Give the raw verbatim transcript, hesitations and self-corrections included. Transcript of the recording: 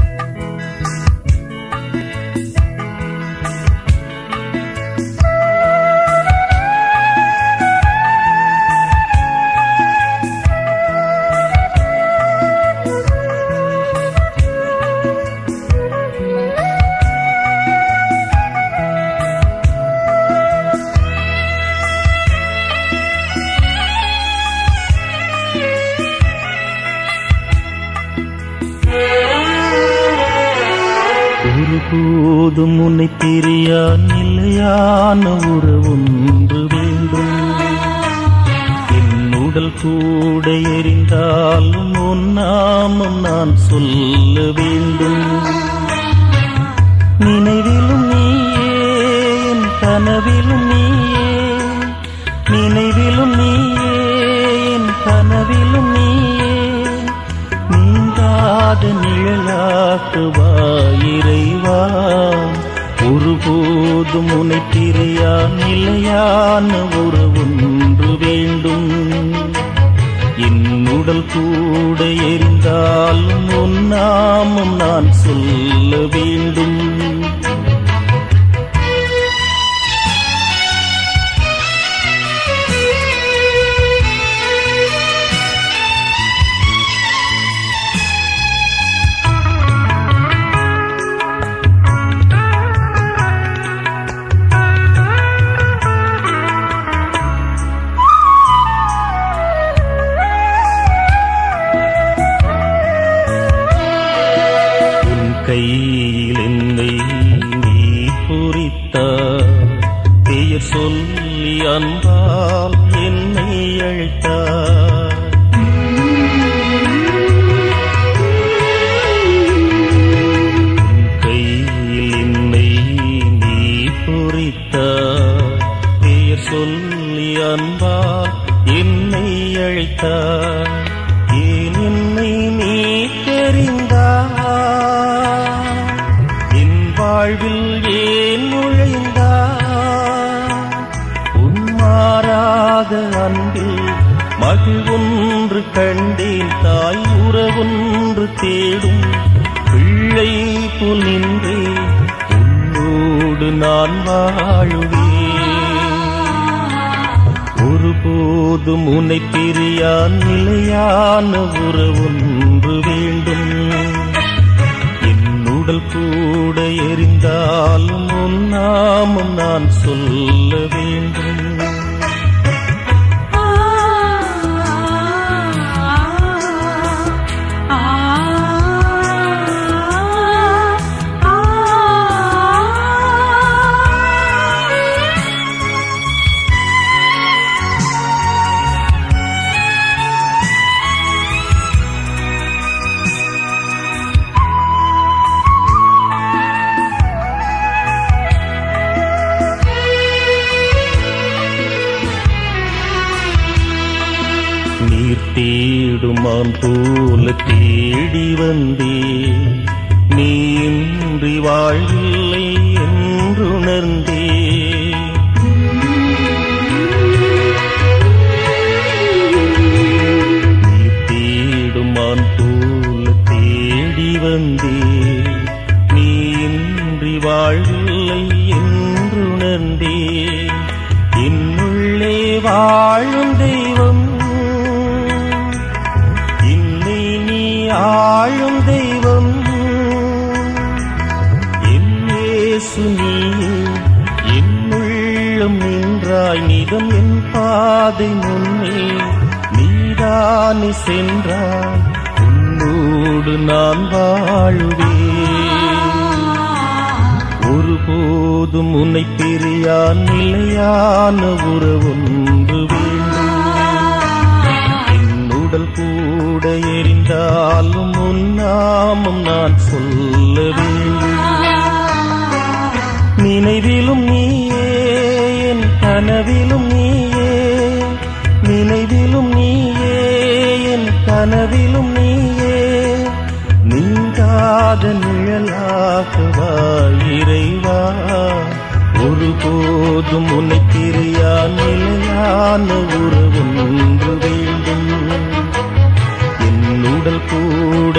ஒருபோதும் உன்னை பிரியா நிலையான உறவொன்று வேண்டும். என் உடல் கூட எரிந்தாலும் உன் நாமம் நான் சொல்ல வேண்டும். நினைவிலும் நீயே, என் கனவிலும் நீயே, நினைவிலும் நீயே, என் கனவிலும் நீயே, நீங்காத நிழலாக்குவா இறைவா. ஒருபோதும் உன்னை பிரியா நிலையான உறவொன்று வேண்டும். என் உடல் கூட எரிந்தாலும் உன் நாமம் நான் சொல்ல வேண்டும். கையில் என்னை நீ பொறித்தார், பெயர் சொல்லி அன்பால் என்னை அழைத்தார். கையில் என்னை நீ பொறித்தார், பெயர் சொல்லி அன்பால் என்னை அழைத்தார். ஏன் என்னை நீ தெரிந்தார், வாழ்வில் ஏன் நுழைந்தார். உன்மாறாத அன்பில் மகிழ்வொன்று கண்டேன், தாய் உறவொன்று தேடும் பிள்ளை போல் நின்றேன், உன்னோடு நான் வாழுவேன். ஒருபோதும் உன்னை பிரியா நிலையான உறவொன்று வேண்டும். உடல் கூட எரிந்தாலும் உன் நாமம் நான் சொல்ல வேண்டும். நீர் தேடுமான் போல தேடி வந்தே, நீ இன்றி வாழ்வில்லை என்றுணர்ந்தே. நீர் தேடுமான் போல தேடி வந்தே, நீ இன்றி வாழ்வில்லை என்றுணர்ந்தே. என்னுள்ளே வாழும் தெய்வம், ஆளும் தெய்வம், என் இயேசு நீயே. என்னுள்ளம் நின்றாய் நிதம் என் பாதை முன்னே, நீதானே சென்றாய், உன்னோடு நான் வாழுவேன். ஒருபோதும் உன்னை பிரியா நிலையான உறவொன்று வேண்டும். உடல் கூட எரிந்தாலும் உன் நாமம் நான் சொல்ல வேண்டும். நினைவிலும் நீயே, என் கனவிலும் நீயே, நினைவிலும் நீயே, என் கனவிலும் நீயே, நீங்காத நிழலாகவா இறைவா. ஒருபோதும் உன்னை பிரியா நிலையான உறவொன்று வேண்டும். உடல் கூட